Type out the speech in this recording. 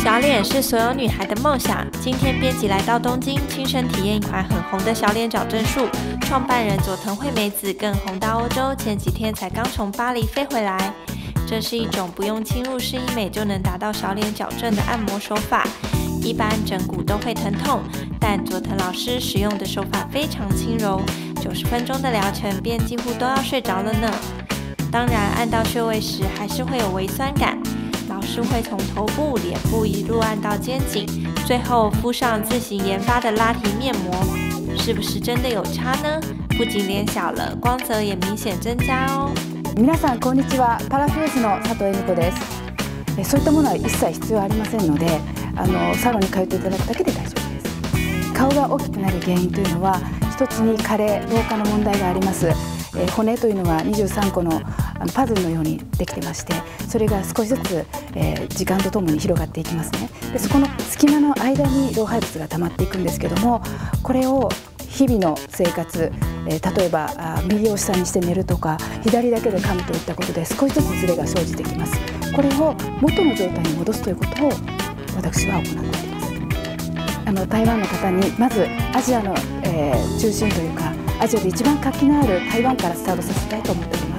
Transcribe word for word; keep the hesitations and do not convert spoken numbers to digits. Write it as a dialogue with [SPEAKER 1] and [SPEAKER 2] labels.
[SPEAKER 1] 小脸是所有女孩的梦想。今天编辑来到东京，亲身体验一款很红的小脸矫正术。创办人佐藤惠美子更红到欧洲，前几天才刚从巴黎飞回来。这是一种不用侵入式医美就能达到小脸矫正的按摩手法。一般整骨都会疼痛，但佐藤老师使用的手法非常轻柔，九十分钟的疗程便几乎都要睡着了呢。当然，按到穴位时还是会有微酸感。老师会从头部、脸部一路按到肩颈，最后敷上自行研发的拉提面膜，是不是真的有差呢？不仅脸小了，光泽也明显增加哦。
[SPEAKER 2] 皆さんこんにちは、パラフェイスの佐藤恵美子です。そういったものは一切必要ありませんので、あのサロンに通っていただくだけで大丈夫です。顔が大きくなる原因というのは、一つに加齢、老化の問題があります。えー、骨というのはにじゅうさんこのあのパズルのようにできてまして、それが少しずつ、えー、時間とともに広がっていきますね。でそこの隙間の間に老廃物が溜まっていくんですけども、これを日々の生活、えー、例えばあ右を下にして寝るとか、左だけで噛むといったことで少しずつズレが生じてきます。これを元の状態に戻すということを私は行っております。あの台湾の方にまずアジアの、えー、中心というか、アジアで一番活気のある台湾からスタートさせたいと思っております。